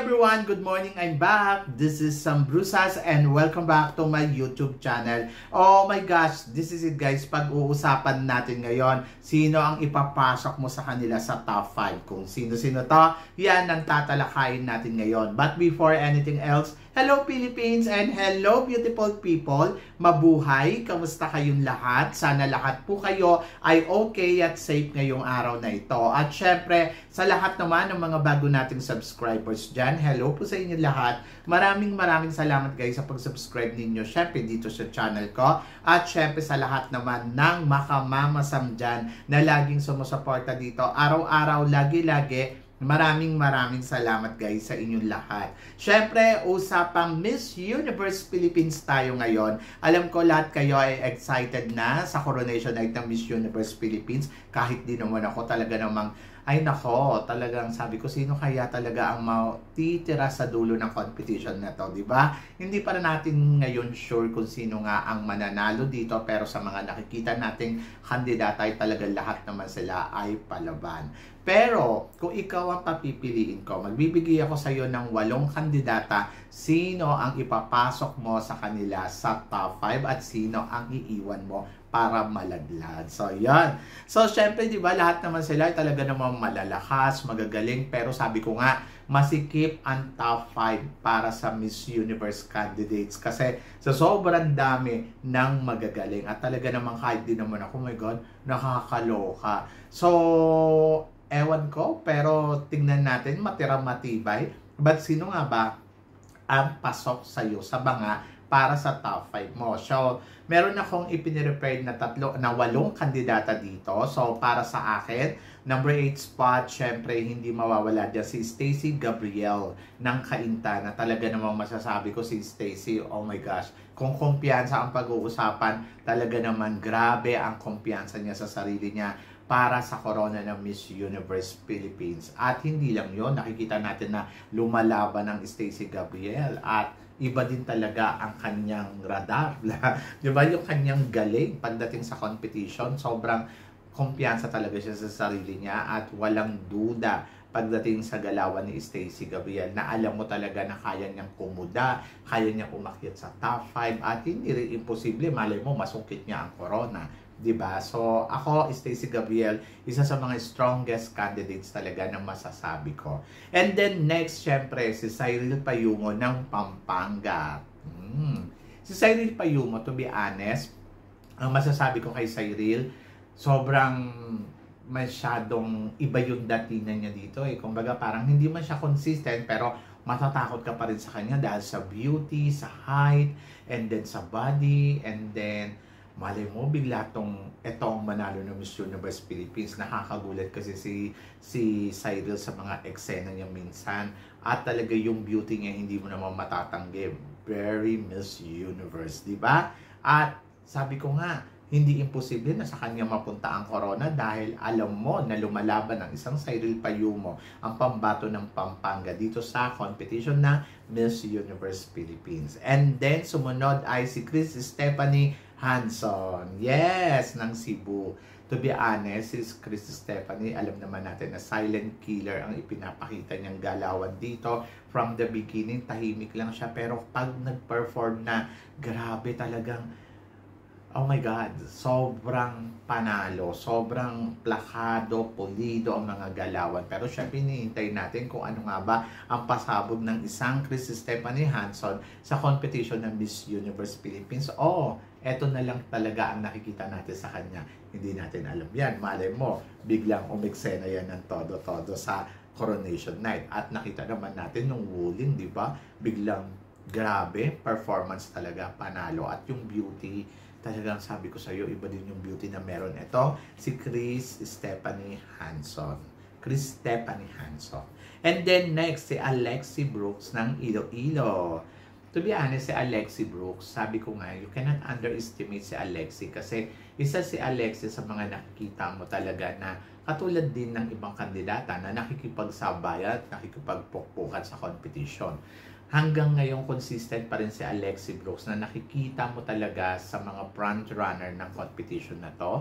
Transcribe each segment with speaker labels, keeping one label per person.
Speaker 1: everyone! Good morning! I'm back! This is Sam Brusas and welcome back to my YouTube channel. Oh my gosh! This is it guys. Pag-uusapan natin ngayon, sino ang ipapasok mo sa kanila sa top 5. Kung sino-sino to, yan ang tatalakayin natin ngayon. But before anything else, hello Philippines and hello beautiful people! Mabuhay! Kamusta kayong lahat? Sana lahat po kayo ay okay at safe ngayong araw na ito. At syempre, sa lahat naman ng mga bago nating subscribers dyan, hello po sa inyo lahat. Maraming salamat guys sa pag-subscribe ninyo syempre dito sa channel ko. At syempre sa lahat naman ng makamamasam dyan na laging sumusuporta dito. Araw-araw, lagi-lagi. Maraming salamat guys sa inyong lahat. Syempre, usapang Miss Universe Philippines tayo ngayon. Alam ko lahat kayo ay excited na sa coronation night ng Miss Universe Philippines. Kahit di naman ako talaga namang, ay nako, talagang sabi ko, sino kaya talaga ang matitira sa dulo ng competition na to, di ba? Hindi pa natin ngayon sure kung sino nga ang mananalo dito, pero sa mga nakikita nating kandidata ay talagang lahat naman sila ay palaban. Pero, kung ikaw ang papipiliin ko, magbibigay ako sa iyo ng 8 kandidata, sino ang ipapasok mo sa kanila sa top 5 at sino ang iiwan mo para malaglag. So, yan. So, syempre, di ba, lahat naman sila ay talaga namang malalakas, magagaling, pero sabi ko nga, masikip ang top 5 para sa Miss Universe candidates kasi sa sobrang dami ng magagaling at talaga namang kahit din naman ako, oh my God, nakakaloka. So, ewan ko, pero tingnan natin, matira matibay. But sino nga ba ang pasok sa'yo sa banga para sa top 5 mo? So, meron akong ipinirepair na 8 kandidata dito. So, para sa akin, number 8 spot, syempre, hindi mawawala dyan si Stacey Gabriel ng Cainta na talaga namang masasabi ko si Stacey, oh my gosh, kung kumpiyansa ang pag-uusapan, talaga naman grabe ang kumpiyansa niya sa sarili niya para sa corona ng Miss Universe Philippines. At hindi lang yon, nakikita natin na lumalaban ng Stacey Gabriel at iba din talaga ang kanyang radar. Di ba? Yung kanyang galing pagdating sa competition, sobrang kumpiyansa talaga siya sa sarili niya at walang duda pagdating sa galawan ni Stacey Gabriel na alam mo talaga na kaya niyang kumuda, kaya niyang umakyat sa top 5 at hindi rin imposible, malay mo masungkit niya ang corona. Diba? So, ako, Stacey Gabriel, isa sa mga strongest candidates talaga na masasabi ko. And then, next, syempre, si Cyril Payumo ng Pampanga. Si Cyril Payumo, to be honest, ang masasabi ko kay Cyril, sobrang masyadong iba yung datingan niya dito. Kumbaga, parang hindi man siya consistent, pero matatakot ka pa rin sa kanya dahil sa beauty, sa height, and then sa body, and then malay mo, bigla etong manalo ng Miss Universe Philippines. Nakakagulat kasi si Cyril sa mga eksena niya minsan. At talaga yung beauty niya, hindi mo naman matatanggi. Very Miss Universe, di ba? At sabi ko nga, hindi imposible na sa kanya mapunta ang corona dahil alam mo na lumalaban ang isang Cyril Payumo, ang pambato ng Pampanga dito sa competition na Miss Universe Philippines. And then, sumunod ay si Chris Stephanie Hanson. Yes, ng Cebu. To be honest, si Chris Stephanie, alam naman natin na silent killer ang ipinapakita niyang galawan dito. From the beginning, tahimik lang siya. Pero pag nag-perform na, grabe talagang, oh my God, sobrang panalo, sobrang plakado, pulido ang mga galawan. Pero syempre, hinihintay natin kung ano nga ba ang pasabog ng isang Chris Stephanie Hanson sa competition ng Miss Universe Philippines. Eto na lang talaga ang nakikita natin sa kanya. Hindi natin alam yan. Malay mo, biglang umeksena yan ng todo-todo sa coronation night. At nakita naman natin nung ruling, di ba? Biglang grabe, performance talaga, panalo. At yung beauty, talagang sabi ko sa iyo, iba din yung beauty na meron. Ito, si Chris Stephanie Hanson. Chris Stephanie Hanson. And then next, si Alexi Brooks ng Iloilo. To be honest, si Alexi Brooks, sabi ko nga, you cannot underestimate si Alexi kasi isa si Alexi sa mga nakikita mo talaga na katulad din ng ibang kandidata na nakikipagsabay at nakikipagpukpukan sa competition. Hanggang ngayon, consistent pa rin si Alexi Brooks na nakikita mo talaga sa mga front runner ng competition na to.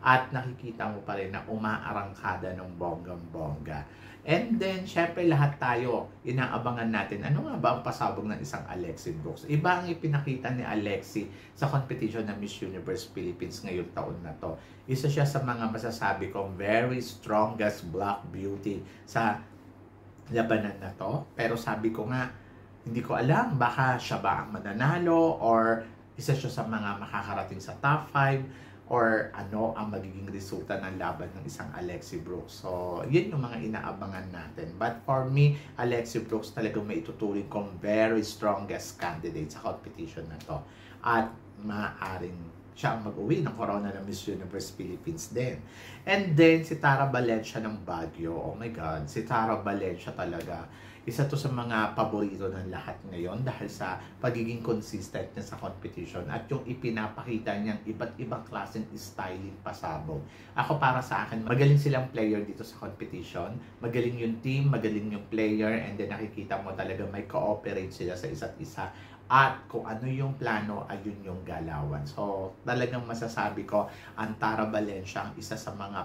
Speaker 1: at nakikita mo pa rin na umaarangkada ng bonggang-bongga. And then, syempre lahat tayo, inaabangan natin, ano nga ba ang pasabog ng isang Alexi Brooks? Iba ang ipinakita ni Alexi sa competition ng Miss Universe Philippines ngayong taon na to. Isa siya sa mga masasabi kong very strongest black beauty sa labanan na to. Pero sabi ko nga, hindi ko alam, baka siya ba ang mananalo or isa siya sa mga makakarating sa top 5 or ano ang magiging resulta ng laban ng isang Alexi Brooks. So, yun yung mga inaabangan natin. But for me, Alexi Brooks talagang may ituturing kong very strongest candidate sa competition na to. At maaaring siya ang mag-uwi ng corona ng Miss Universe Philippines din. And then, si Tara Valencia ng Baguio. Oh my God, si Tara Valencia talaga. Isa to sa mga paborito ng lahat ngayon dahil sa pagiging consistent niya sa competition at yung ipinapakita niyang iba't ibang klaseng styling pasabog. Ako para sa akin, magaling silang player dito sa competition. Magaling yung team, magaling yung player, and then nakikita mo talaga may cooperate sila sa isa't isa. At kung ano yung plano, ayun yung galawan. So, talagang masasabi ko, ang Tara Valencia ang isa sa mga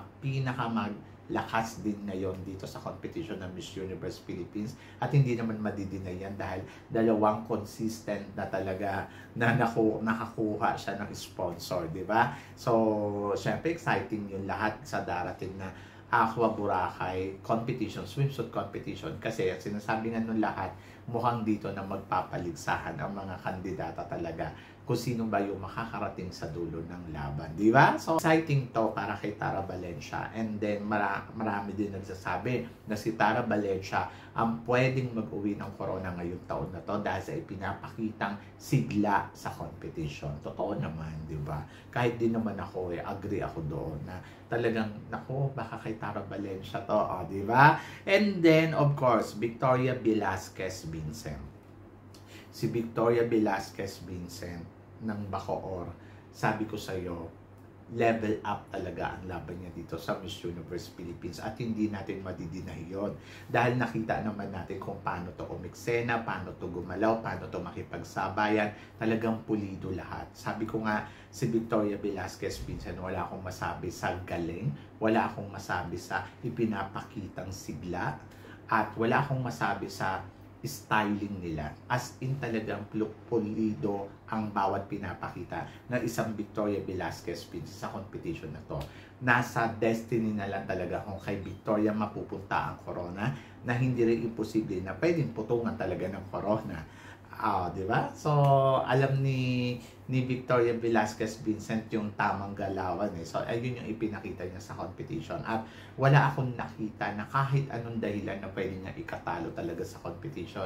Speaker 1: lakas din ngayon dito sa competition ng Miss Universe Philippines at hindi naman madidinay yan dahil dalawang consistent na talaga na nakakuha siya ng sponsor, di ba? So, syempre exciting yung lahat sa darating na Aqua Boracay competition, swimsuit competition kasi sinasabi nga nung lahat mukhang dito na magpapaligsahan ang mga kandidata talaga kung sino ba yung makakarating sa dulo ng laban, di ba? So, exciting to para kay Tara Valencia. And then, marami din nagsasabi na si Tara Valencia ang pwedeng mag-uwi ng corona ngayong taon na to dahil sa ipinapakitang sigla sa competition. Totoo naman, di ba? Kahit din naman ako, agree ako doon na talagang, naku, baka kay Tara Valencia to, di ba? And then, of course, Victoria Velasquez Vincent. Si Victoria Velasquez Vincent ng Bacoor, sabi ko sa iyo, level up talaga ang laban niya dito sa Miss Universe Philippines at hindi natin madidinay yun dahil nakita naman natin kung paano to umiksena, paano to gumalaw, paano to makipagsabayan, talagang pulido lahat. Sabi ko nga, si Victoria Velasquez Vincent, wala akong masabi sa galing, wala akong masabi sa ipinapakitang sigla, at wala akong masabi sa styling nila. As in talagang pulido ang bawat pinapakita ng isang Victoria Velasquez Vincent sa competition na to. Nasa destiny na lang talaga kung kay Victoria mapupunta ang corona na hindi rin imposible na pwedeng putungan talaga ng corona. Di ba? So, alam ni Victoria Velasquez Vincent yung tamang galawan eh. So, ayun yung ipinakita niya sa competition. At wala akong nakita na kahit anong dahilan na pwede niya ikatalo talaga sa competition.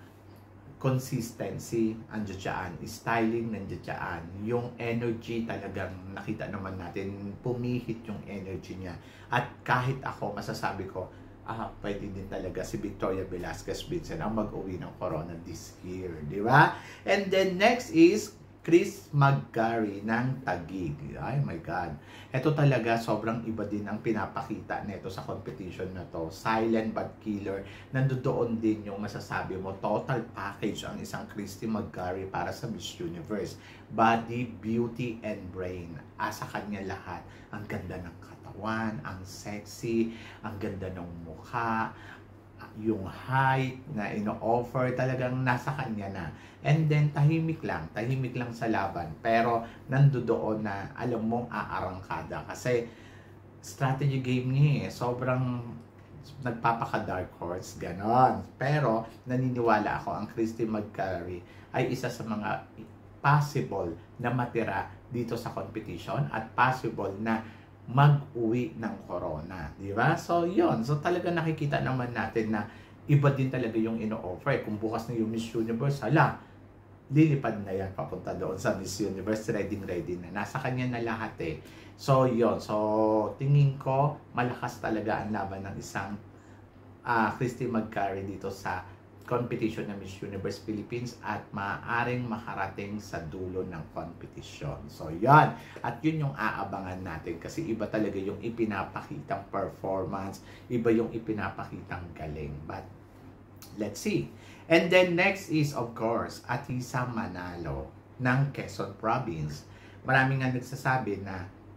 Speaker 1: Consistency, andyan dyan. Styling, nandiyan dyan. Yung energy talagang nakita naman natin, pumihit yung energy niya. At kahit ako, masasabi ko, pwede din talaga si Victoria Velasquez Vincent ang mag-uwi ng corona this year, di ba? And then next is Chris McGarry ng Taguig. Ay my God. Ito talaga sobrang iba din ang pinapakita nito sa competition na to. Silent but killer. Nandoon din yung masasabi mo, total package ang isang Christy McGarry para sa Miss Universe. Body, beauty, and brain. Sa kanya lahat. Ang ganda ng katawan, ang sexy, ang ganda ng mukha, yung height na ino-offer, talagang nasa kanya na. And then, tahimik lang sa laban. Pero, nandoon na, alam mong aarangkada. Kasi, strategy game niya eh. Sobrang nagpapaka-dark horse, ganon. Pero, naniniwala ako, ang Christy McGarry ay isa sa mga possible na matira dito sa competition at possible na mag-uwi ng corona, di ba? So, yun. So, talaga nakikita naman natin na iba din talaga yung ino-offer. Kung bukas na yung Miss Universe, lilipad na yan papunta doon sa Miss Universe. Ready na. Nasa kanya na lahat eh. So, yun. So, tingin ko, malakas talaga ang laban ng isang Christy McGarry dito sa competition ng Miss Universe Philippines at maaaring makarating sa dulo ng competition. So, yan. At yun yung aabangan natin kasi iba talaga yung ipinapakitang performance, iba yung ipinapakitang galing. But, let's see. And then, next is, of course, Atisa Manalo ng Quezon Province. Maraming nga nagsasabi na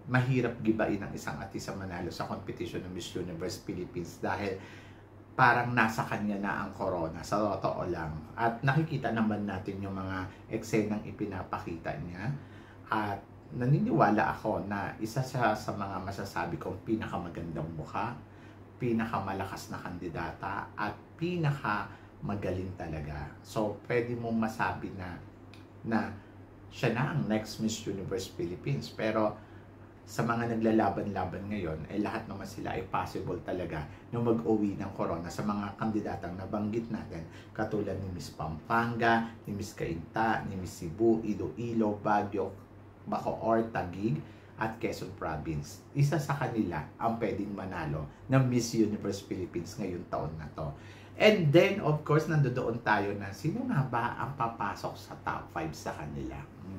Speaker 1: mahirap gibain ang isang artista manalo sa competition ng Miss Universe Philippines dahil parang nasa kanya na ang corona, sa totoo lang. At nakikita naman natin yung mga eksenang ipinapakita niya. At naniniwala ako na isa siya sa mga masasabi kong pinakamagandang mukha, pinakamalakas na kandidata, at pinakamagaling talaga. So, pwede mong masabi na siya na ang next Miss Universe Philippines. Pero sa mga naglalaban-laban ngayon, ay lahat naman sila ay possible talaga na mag-uwi ng corona sa mga kandidatang nabanggit natin, katulad ni Miss Pampanga, ni Miss Cainta, ni Miss Cebu, Iloilo, Baguio, Bacoor, Taguig, at Quezon Province. Isa sa kanila ang pwedeng manalo ng Miss Universe Philippines ngayong taon na to. And then, of course, nandoon tayo na sino nga ba ang papasok sa top 5 sa kanila?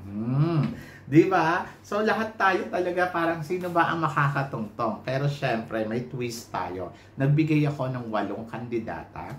Speaker 1: Di ba? So, lahat tayo talaga parang sino ba ang makakatungtong? Pero syempre, may twist tayo. Nagbigay ako ng 8 kandidata.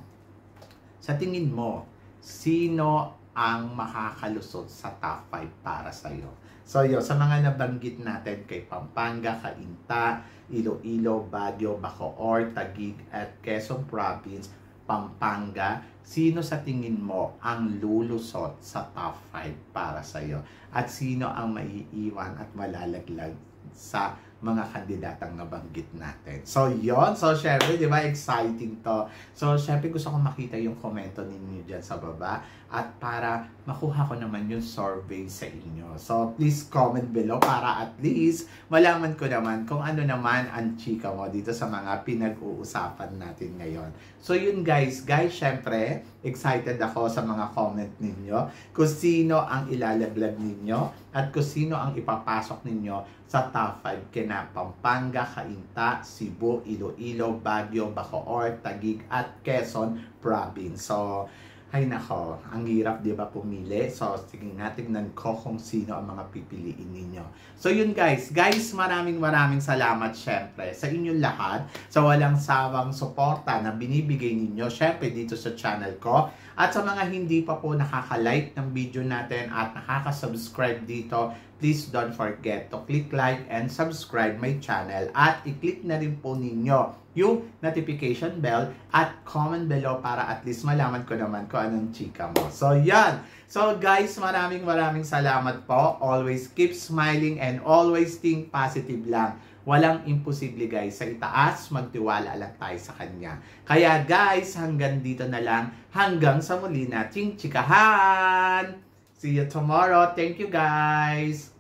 Speaker 1: Sa tingin mo, sino ang makakalusot sa top 5 para sa'yo? So, yun, sa mga nabanggit natin kay Pampanga, Cainta, Iloilo, Baguio, Bacoor, Taguig, at Quezon Province, Pampanga, sino sa tingin mo ang lulusot sa top 5 para sa iyo? At sino ang maiiwan at malalaglag sa mga kandidatang nabanggit natin? So, yon. So, syempre, di ba, exciting to. So, syempre, gusto kong makita yung komento ninyo dyan sa baba at para makuha ko naman yung survey sa inyo. So, please comment below para at least malaman ko naman kung ano naman ang chika mo dito sa mga pinag-uusapan natin ngayon. So, yun guys. Guys, syempre, excited ako sa mga comment ninyo kung sino ang ilalaglag ninyo at kung sino ang ipapasok ninyo sa top 5 kina Pampanga, Cainta, Cebu, Iloilo, Baguio, Bacoor, Taguig, at Quezon Province. So, ay nako, ang hirap di ba pumili? So, sige nga, tignan ko kung sino ang mga pipiliin ninyo. So, yun guys. Guys, maraming salamat syempre sa inyong lahat sa walang sawang suporta na binibigay ninyo syempre dito sa channel ko. At sa mga hindi pa po nakaka-like ng video natin at nakaka-subscribe dito, please don't forget to click like and subscribe my channel at i-click na rin po ninyo yung notification bell at comment below para at least malaman ko naman kung anong chika mo. So, yan. So, guys, maraming salamat po. Always keep smiling and always think positive lang. Walang imposible guys. Sa itaas, magtiwala lang tayo sa Kanya. Kaya guys, hanggang dito na lang. Hanggang sa muli nating chikahan. See you tomorrow. Thank you guys.